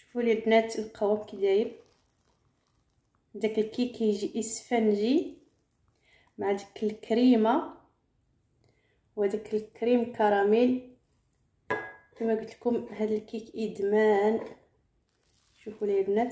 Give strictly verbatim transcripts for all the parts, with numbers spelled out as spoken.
شوفوا لي البنات القوام كي داير. داك الكيك كيجي اسفنجي مع ديك الكريمه وداك الكريم كراميل. كما قلت لكم هذا الكيك ادمان. شوفوا لي البنات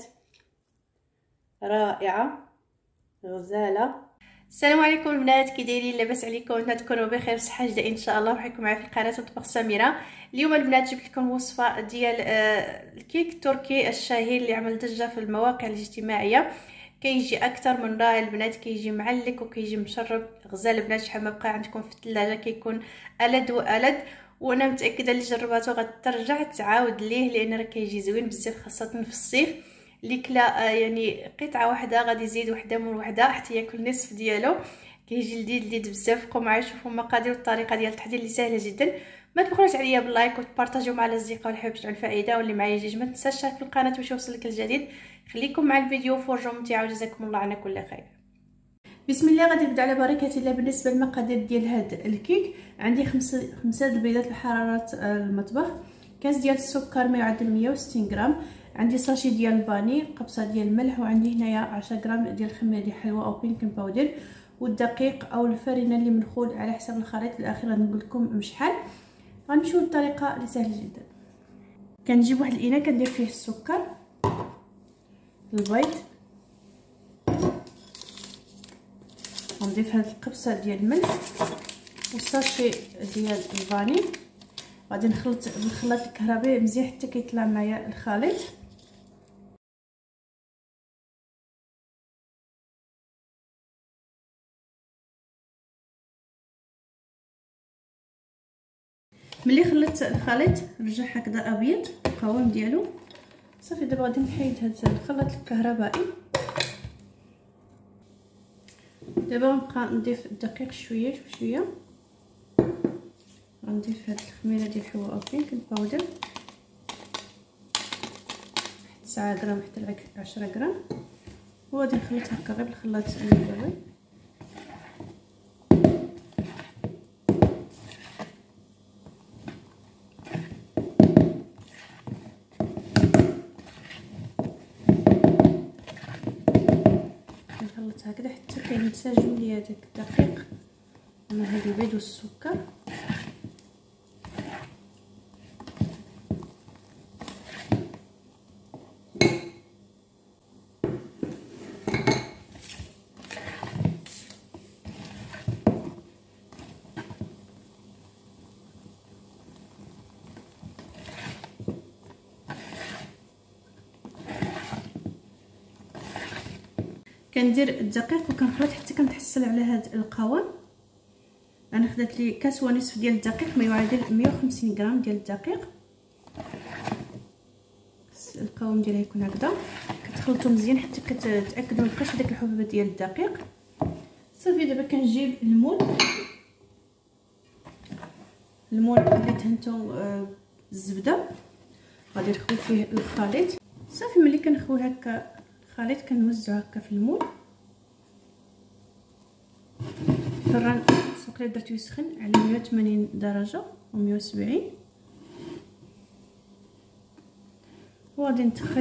رائعه غزاله. السلام عليكم البنات، كي دايرين؟ لاباس عليكم؟ نتمنى تكونوا بخير وصحه جيده ان شاء الله. وحيكم معايا في قناه مطبخ سميره. اليوم البنات جبت لكم وصفه ديال آه الكيك التركي الشهير اللي عمل ضجه في المواقع الاجتماعيه. كيجي اكثر من رائع البنات، كيجي معلك وكيجي مشرب غزال البنات. شحال ما بقى عندكم في الثلاجه كيكون الد والد، وانا متاكده اللي جرباتو غترجع تعاود ليه، لان راه كيجي زوين بزاف خاصه في الصيف. اللي كلا يعني قطعه واحده غادي يزيد وحده من وحده حتى ياكل نصف ديالو. كيجي لذيذ لذيذ بزاف. بقاو معايا شوفوا المقادير والطريقه ديال التحضير اللي سهله جدا. ما تبخلوش عليا باللايك وتبارطاجيو مع الاصدقاء واللي حابب يشوفوا الفائده، واللي معايا جديد ما تنساش تشترك في القناه باش يوصلك الجديد. خليكم مع الفيديو فرجه ممتعه وجزاكم الله عنا كل خير. بسم الله. غادي نبدا على بركه الله. بالنسبه للمقادير ديال هذا الكيك، عندي خمسه خمسه البيضات لحراره المطبخ، كاس ديال السكر ما يعادل مية وستين غرام، عندي ساشي ديال الفاني، قبصه ديال الملح، وعندي هنايا عشرة غرام ديال الخميره ديال الحلوى او بيكنج باودر، والدقيق او الفرينه اللي منخول على حسب الخليط. الاخير غنقول لكم مشحال. غنمشيو للطريقه اللي سهله جدا. كنجيب واحد الاناء كندير فيه السكر، البيض، غنضيف هاد القبصه ديال الملح والساشي ديال الفاني. غادي نخلط بالخلاط الكهربائي مزيان حتى كيطلع معايا الخليط. ملي خلطت الخليط رجع هكذا ابيض القوام ديالو. صافي دابا غادي نحيد هذا الخلاط الكهربائي. دابا غنبقى نضيف الدقيق شويه بشويه. غنضيف هاد الخميره ديال الحلوى او بيكنج باودر تسعة غرام حتى عشرة غرام، وغادي نخلط هكا غير بالخلاط اليدوي. نخلط هكذا حتى كينسجم ليا داك الدقيق مع هاد البيض والسكر. كندير الدقيق وكنخلط حتى كنتحصل على هذا القوام. انا خدات لي كاس ونصف ديال الدقيق ما يعادل مية وخمسين غرام ديال الدقيق. القوام ديالها يكون هكذا. كتخلطوا مزيان حتى كتاكدوا ما بقاش داك الحبوبه ديال الدقيق. صافي دابا كنجيب المول المول اللي دهنتو بالزبده، غادي نخوي فيه الخليط. صافي ملي كنخوي هكا الخليط كنوزعو هكا في المول. الفران سوقلي درتو يسخن على مية وثمانين درجه و مية وسبعين، وغادي ندخل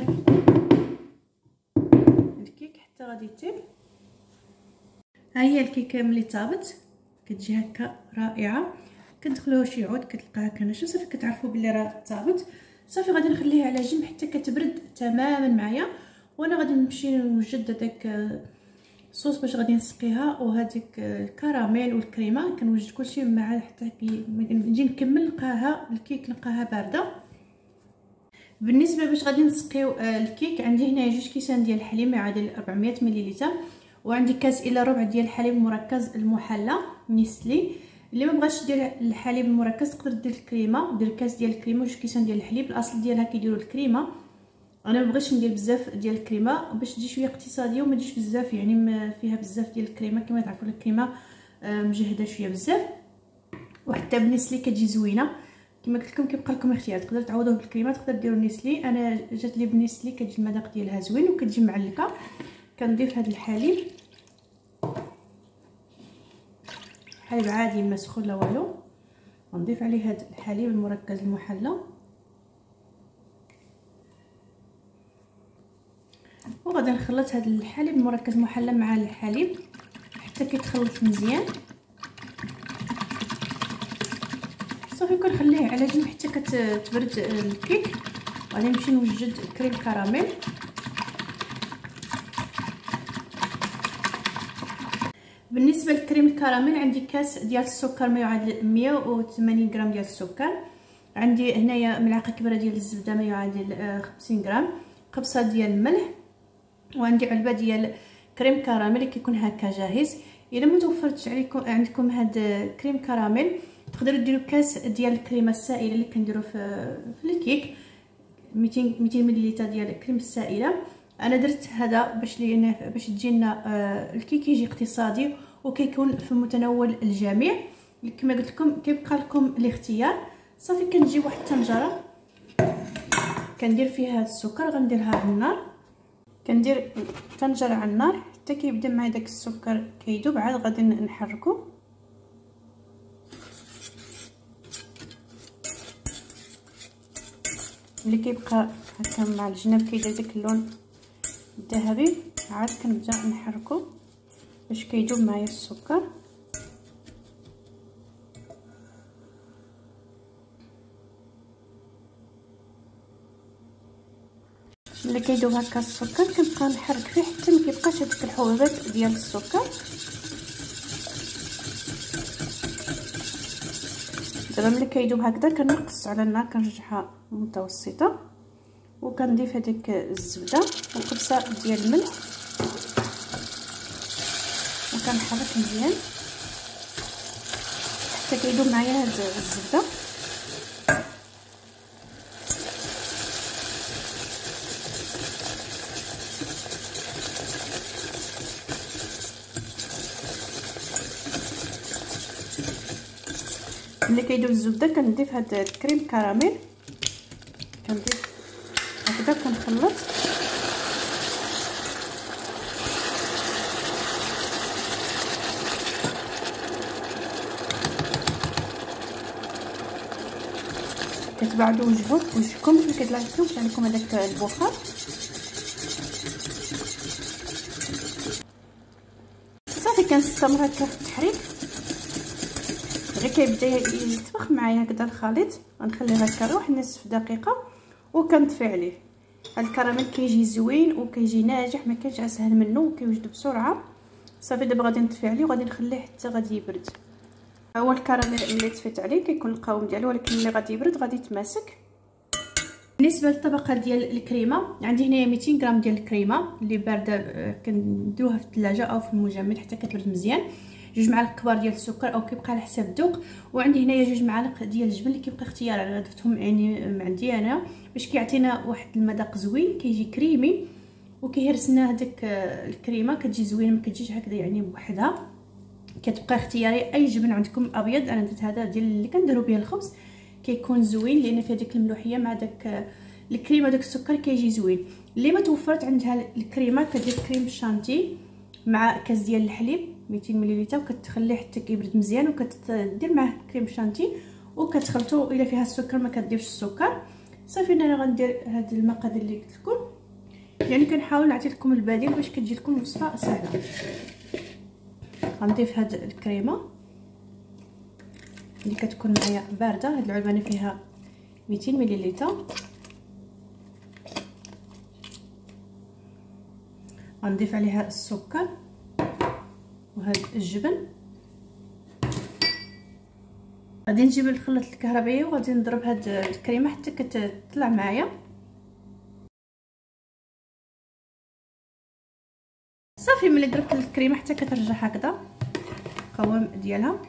الكيك حتى غادي يطيب. ها هي الكيكه ملي طابت كتجي هكا رائعه. كتدخلوها شي عود كتلقاها هكا ناشفه، صافي كتعرفوا بلي راه طابت. صافي غادي نخليها على جنب حتى كتبرد تماما معايا، وانا غادي نمشي نوجد داك الصوص باش غادي نسقيها. وهذيك الكراميل والكريمه كنوجد كلشي مع حتى كي نجي نكمل نلقاها الكيك نلقاها بارده. بالنسبه باش غادي نسقيو الكيك، عندي هنا جوج كيسان ديال الحليب يعادل أربعمية مليلتر، وعندي كاس الى ربع ديال الحليب المركز المحلى نيسلي. اللي ما بغاش دير الحليب المركز تقدر دير الكريمه، دير كاس ديال الكريمه وجوج كيسان ديال الحليب. الاصل ديالها كيديروا الكريمه، انا ما بغيتش ندير بزاف ديال الكريمه باش تجي شويه اقتصاديه وما تجيش بزاف يعني فيها بزاف ديال الكريمه. كما تعرفوا الكريمه مجهده شويه بزاف، وحتى بالنسلي كتجي زوينه. كما قلت لكم كيبقى لكم اختيار، تقدروا تعوضوه بالكريمه تقدر ديروا النسلي. انا جات لي بالنسلي كتجي المذاق ديالها زوين وكتجي معلكه. كنضيف هذا الحليب، حليب عادي ما سخون لا والو. غنضيف عليه هذا الحليب المركز المحلى غادي نخلط هذا الحليب المركز محلى مع الحليب حتى كيتخلط مزيان. صافي كنخليه على جنب حتى كتبرد الكيك. غادي نمشي نوجد كريم كراميل. بالنسبه للكريم الكراميل عندي كاس ديال السكر ما يعادل مية وثمانين غرام ديال السكر، عندي هنايا ملعقه كبيره ديال الزبده ما يعادل خمسين غرام، قبصه ديال الملح، وعندي علبه ديال كريم كراميل اللي كيكون هكا جاهز. الا ما توفرتش عليكم عندكم هذا كريم كراميل تقدروا ديروا كاس ديال الكريمه السائله اللي كنديروا في في الكيك، ميتين ميتين مليلتر ديال الكريمه السائله. انا درت هذا باش لينا باش تجينا آه الكيك يجي اقتصادي وكيكون في متناول الجميع. كما قلت لكم كيبقى لكم الاختيار. صافي كنجي واحد الطنجره كندير فيها هذا السكر، غنديرها على النار، كندير الطنجره على النار حتى كيبدا معايا داك السكر كيذوب، عاد غادي نحركو. اللي كيبقى هكا مع الجناب كيدير داك اللون الذهبي، عاد كنبدا نحركو باش كيذوب معايا السكر. ملي كيذوب هكا السكر كنبقى نحرك فيه حتى ما كيبقاش هذيك الحبوبات ديال السكر. دابا ملي كيذوب هكذا كنقص على النار، كنرجعها متوسطه، وكنضيف هذيك الزبده وقبصه ديال الملح وكنحرك مزيان حتى كيذوب معايا هاد الزبده. ملي كيذوب الزبده كنضيف هاد الكريم كراميل، كنضيف هكذا كنخلط. كتبعدوا وجهكم وجهكم باش ما كيطلعش عليكم هذاك البخار. صافي كنستمر هكا في التحريك غير كيبدا يطبخ معايا هكذا الخليط. غنخليه هكا واحد نصف دقيقه وكنطفي عليه. هاد الكراميل كيجي زوين وكيجي ناجح، ما كاينش اسهل منه وكيوجد بسرعه. صافي دابا غادي نطفي عليه وغادي نخليه حتى غادي يبرد. هو الكراميل ملي طفيت عليه كيكون القوام ديالو، ولكن ملي غادي يبرد غادي يتماسك. بالنسبه للطبقه ديال الكريمه عندي هنايا ميتين غرام ديال الكريمه اللي بارده، كنديروها في الثلاجه او في المجمد حتى كتبرد مزيان. جوج معالق كبار ديال السكر او كيبقى على حساب الذوق، وعندي هنايا جوج معالق ديال الجبن اللي كيبقى اختيار، انا ضفتهم يعني عندي انا باش كيعطينا واحد المذاق زوين، كيجي كريمي وكيهرسنا هذيك الكريمه كتجي زوينه، ما كتجيش هكذا يعني بوحدها. كتبقى اختياري اي جبن عندكم ابيض. انا درت هذا ديال اللي كنديروا به الخبز، كيكون زوين لان فيه ديك الملوحيه مع داك الكريمه داك السكر كيجي زوين. اللي ما توفرت عندها الكريمه كدير كريم شانتي مع كاس ديال الحليب ميتين مليلتر وكتخليه حتى كيبرد مزيان، وكتدير معاه كريم شانتي وكتخلطوا. الا فيها السكر ما كديرش السكر. صافي انا غندير هاد المقادير اللي قلت لكم، يعني كنحاول نعطي لكم البديل باش كتجي لكم وصفه سهله. غنضيف هاد الكريمه اللي كتكون معايا بارده. هاد العلبه انا فيها ميتين مليلتر. غنضيف عليها السكر وهاد الجبن. غادي نجيب الخلاط الكهربائي وغادي نضرب هاد الكريمه حتى كتطلع معايا. صافي ملي ضربت الكريمه حتى كترجع هكذا القوام ديالها.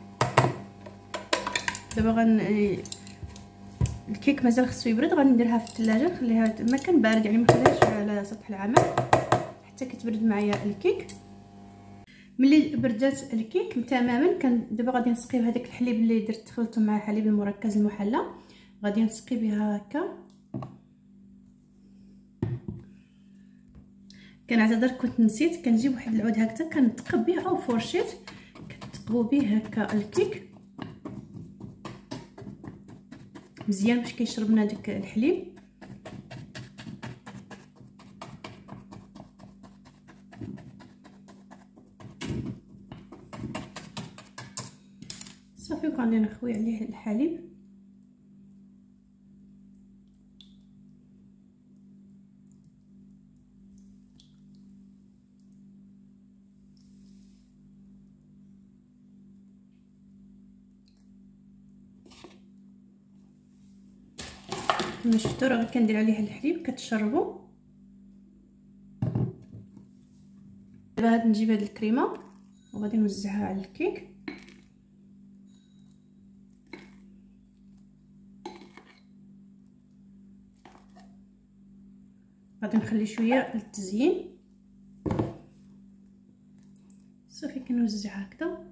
دابا غن الكيك مازال خصو يبرد، غنديرها في الثلاجه نخليها مكان بارد، يعني ما نخليهاش على سطح العمل حتى كتبرد معايا الكيك. ملي بردات الكيك تماما كان دابا غادي نسقي بهذاك الحليب اللي درت خلطته مع الحليب المركز المحلى، غادي نسقي بها هكا. كنعتذر كنت نسيت، كنجيب واحد العود هكذا كنثقب به او فورشيت كتثقبوا به هكا الكيك مزيان باش كيشرب لنا داك الحليب. صافي وغادي نخوي عليه الحليب. كما شفتوا راه كندير عليها الحليب كتشربوا. دابا غادي نجيب هاد الكريمه وغادي نوزعها على الكيك. غادي نخلي شويه للتزيين. صافي كنوزعها هكذا.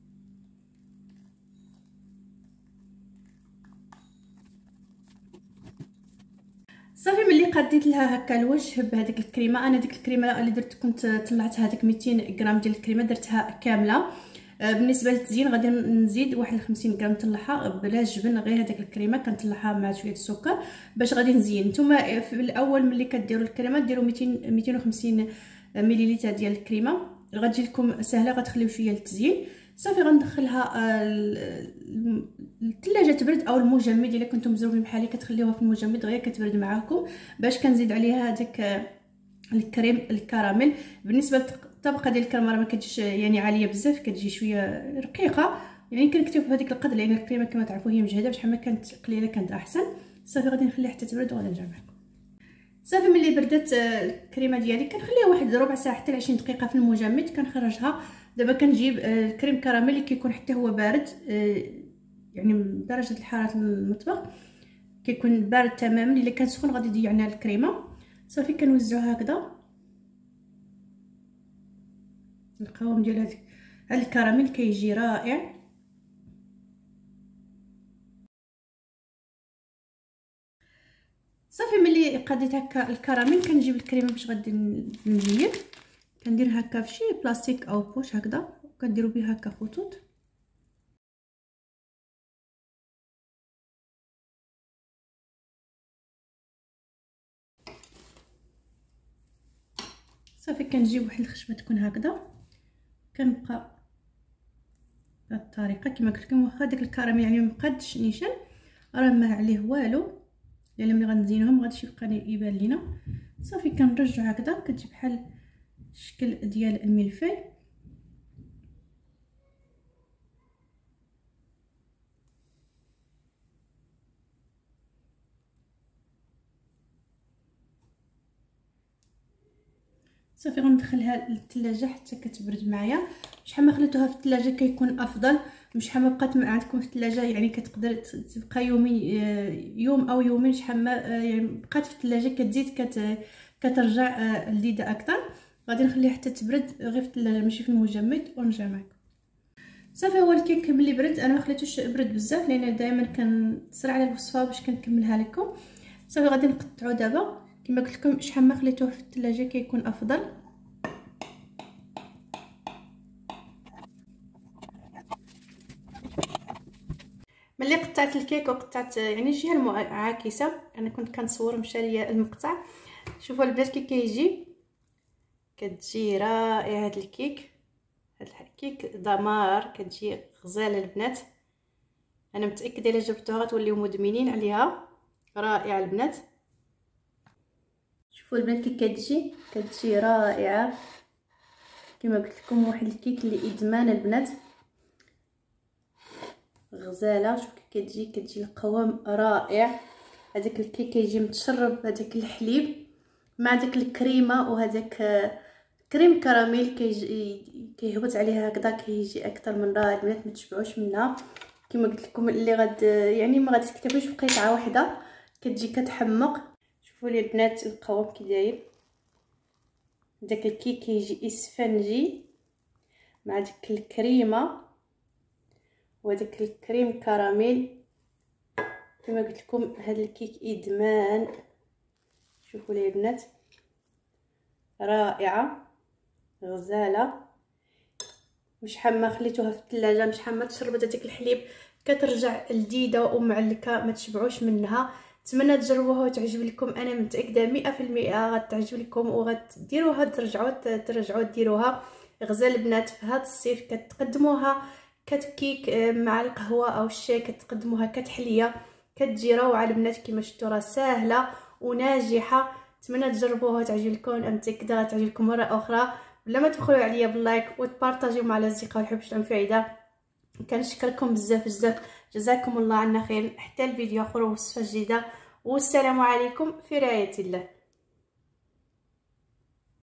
صافي ملي قديت لها هكا الوجه بهذيك الكريمه، انا ديك الكريمه اللي درت كنت طلعت هذيك ميتين غرام ديال الكريمه درتها كامله. بالنسبه للتزيين غادي نزيد واحد خمسين غرام طلعها بلا جبن، غير هذيك الكريمه كنطلعها مع شويه السكر باش غادي نزين. نتوما في الاول ملي كديروا الكريمه ديروا ميتين ميتين وخمسين مليلتر ديال الكريمه، غتجي لكم سهله. غتخليو شويه للتزيين. صافي غندخلها الثلاجه تبرد او المجمد الا كنتم مزروبين بحالي كتخليوها في المجمد غير كتبرد معاكم باش كنزيد عليها هذيك الكريم الكراميل. بالنسبه للطبقه ديال الكريمه ما كتجيش يعني عاليه بزاف، كتجي شويه رقيقه يعني كنكتب في هذيك القدر لان الكريمه كما تعرفوا هي مجهده، شحال ما كانت قليله كانت احسن. صافي غادي نخليها حتى تبرد وغادي نرجع معكم. صافي ملي بردت الكريمه ديالي كنخليها واحد ربع ساعه حتى عشرين دقيقه في المجمد كنخرجها. دابا كنجيب الكريم كراميل اللي كيكون حتى هو بارد، يعني درجه حراره المطبخ كيكون بارد تماما. الا كان سخون غادي يضيعنا الكريمه. صافي كنوزعوها هكذا. القوام ديال هذا الكراميل كيجي رائع. صافي ملي قضيت هكا الكراميل كنجيب الكريمه باش غادي نزين. كندير هكا في شي بلاستيك او بوش هكذا وكنديروا بها هكا خطوط. صافي كنجيب واحد الخشبه تكون هكذا. كنبقى بهذه الطريقه كما قلت لكم. واخا داك الكراميل يعني مبقاش نيشان راه ما عليه والو، يعني ملي غنزينوهم غادي يبقى يبان لينا. صافي كنرجعو هكذا كتجي بحال الشكل ديال الملفاي. صافي غندخلها للثلاجه حتى كتبرد معايا. شحال ما خليتوها في الثلاجه كيكون افضل. شحال ما بقات عندكم في الثلاجه يعني كتقدر تبقى يومين يوم او يومين. شحال ما يعني بقات في الثلاجه كتزيد كت كترجع لذيذه اكثر. غادي نخليها حتى تبرد غير في الثلاجه ماشي في المجمد ونرجع معكم. صافي هو الكيك ملي برد انا ما خليتوش برد بزاف لان دائما كنسرع على الوصفه باش كنكملها لكم. صافي غادي نقطعو دابا كما قلت لكم. شحال ما خليتوه في الثلاجه كيكون افضل. ملي قطعت الكيك وقطعت يعني الجهه المعاكسه انا كنت كنصور مشى ليا المقطع. شوفوا البنات كي كيجي كتجي رائعه هاد الكيك. هاد الكيك دمار كتجي غزاله البنات. انا متاكده الا جربتوها غتوليو مدمنين عليها. رائعه البنات. شوفوا البنات كي كتجي كتجي رائعه كما قلت لكم. واحد الكيك اللي ادمان البنات غزاله. شوف كي كتجي كتجي القوام رائع. هذاك الكيك كيجي متشرب هذاك الحليب مع داك الكريمه وهذاك كريم كراميل كيجي كيهبط عليها هكذا كيجي اكثر من رائع البنات. ما تشبعوش منها كما قلت لكم. اللي غاد يعني ما غادي تكتفوش بقطعه واحده كتجي كتحمق. شوفوا لي البنات القوام كي داير. داك الكيك كيجي اسفنجي مع ديك الكريمه وداك الكريم كراميل. كما قلت لكم هذا الكيك ادمان. شوفوا لي البنات رائعه غزاله. وشحال ما خليتوها في الثلاجه شحال ما تشربت هذاك الحليب كترجع لذيذه ومعلكه ما تشبعوش منها. نتمنى تجربوها وتعجب لكم. انا متاكده مئة في المئة غتعجب لكم وغتديروها ترجعوا ترجعوا ديروها. غزال البنات في هذا الصيف كتقدموها كتكيك مع القهوه او الشاي، كتقدموها كتحليه، كتجي روعه البنات. كما شفتوا راه ساهله وناجحه. نتمنى تجربوها وتعجبكم. امتى كذا تعجبكم مره اخرى، بلا ما تبخلوا عليا باللايك وتبارطاجيو مع الاصدقاء اللي يحبوا فايده. كنشكركم بزاف بزاف، جزاكم الله عنا خير. حتى الفيديو اخر وصفه جديده، والسلام عليكم في رعايه الله.